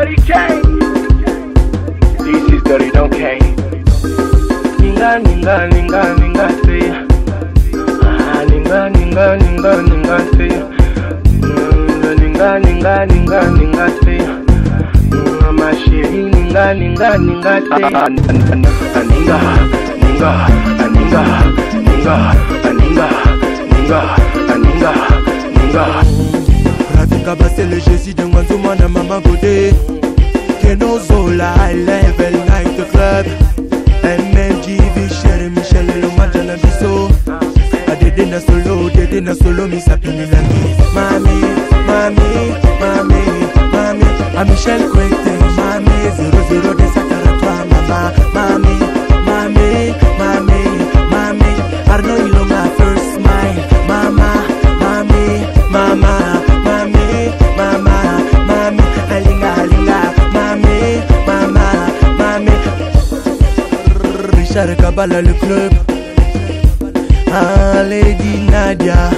Lori K. This is Lori Don K. Ninga ninga ninga ninga say. Ah ninga ninga ninga ninga say. Ninga ninga ninga ninga say. Ma chérie ninga ninga ninga say. Ninga ninga ninga ninga ninga ninga ninga. Rafika c'est le Jésus de Mwanzuma na Mama Godé. Kenozola High Level Night Club. MLGV Chéri Michel le Madjana Bisso. Adede na solo mi sapini langi. Mami, mami, mami, mami. A Michel Kwete, mami 00 de Sakara mama. Mami, mami, mami, mami. Arno Ilonga first smile. Mama, mami, mama. Mami, mama, mami, alinga, alinga, mami, mama, mami. Richard Kabala le club. Ah, Lady Nadia.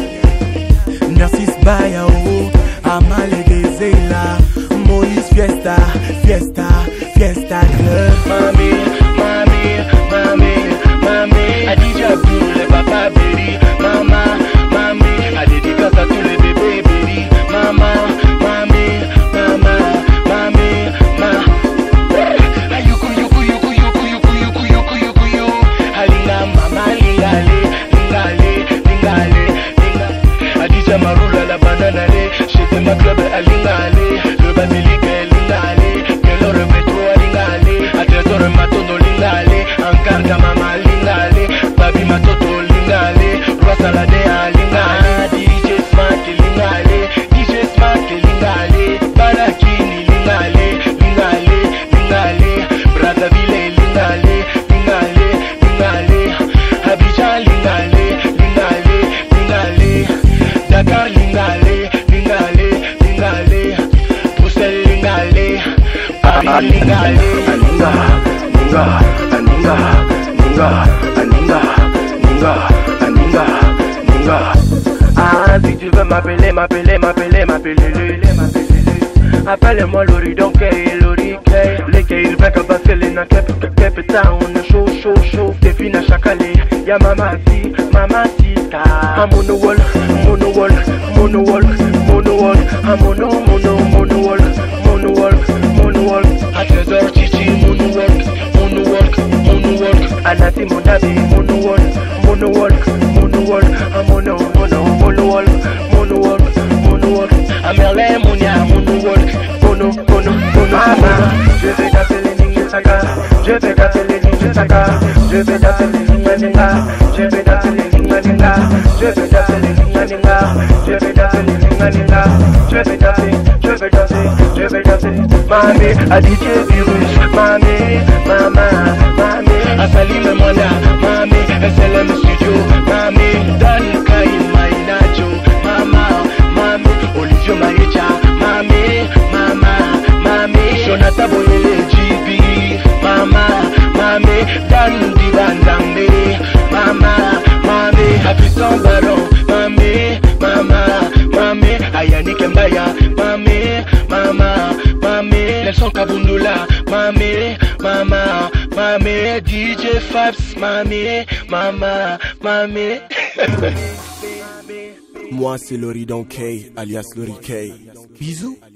Narcisse Bayao. Amale Gezela. Moïse Fiesta, Fiesta, Fiesta club. Mami, mami, mami, mami. Adija Abdul, Papa Berry. Mama, mami. A dédicace à tous les bébés Berry. Mama, mami, mama, mami, ma. Ayuku, yuku, yuku, yuku, yuku, yuku, yuku, yuku, yuku. Alinga, mama, lingale, lingale, lingale, lingale. Adija Marula, la banana, j'étais ma club, alingale. Le basilic, lingale. Quel heure métro, lingale. A trésor, matono, lingale. Ankarga, mama, lingale. Babi, matoto, lingale. Roi salade, lingale. DJ Smart, lingale. DJ Smart, lingale. Barakini, lingale. Lingale, lingale. Brazzaville, lingale. Lingale, lingale. Abidjan, lingale. Lingale, lingale. Dakar, lingale. Lingale, lingale. Bruxelles, lingale. Paris, lingale. Aninga, ninga, aninga, ninga, aninga, ninga, aninga, ninga. Ah, si tu veux m'appeler, m'appeler, m'appeler, m'appeler, appelle-moi Lori Don K, Lori K. Les K, il va passer les na Cape Town, chaud, chaud, chaud. T'es fine à chaque allée, y'a mamati, mamatita. A mono wall, mono wall, mono wall, mono wall. A mono, mono, mono wall, mono wall, mono wall. A trésor chichi, mono walk, mono walk, mono walk. Anati monabi, mono wall, mono walk, mono wall. A mono, mono, mono wall, mono walk, mono walk. A Merlin, monia, mono walk, mono, mono, mono. Je vais danser les ninjas saga, je vais danser les ninjas saga, je vais danser les ninjas ninja, je vais danser les ninjas ninja, je vais danser les ninjas ninja, je vais danser les ninjas ninja, je vais danser, je vais danser, je vais danser. Mami, a DJ Virus, mami, mama, mami, a Salim Monia, mami, SLM Studio, mami, Dan Kai Mainacho, mama, mami, Olivio Maecha, mami, mama, mami, Jonathan Boyele GB, mama, mami, Dan Dibandambe, mama, mami, Afisson Baron, mami, mama, mami, Ayani Kembaya, mami, mama, mami, Nelson Kabundula, mami, mama, mami, DJ Fabs, mami, mama, mami. Moi c'est Lori Don K, alias Lori K. Bisous.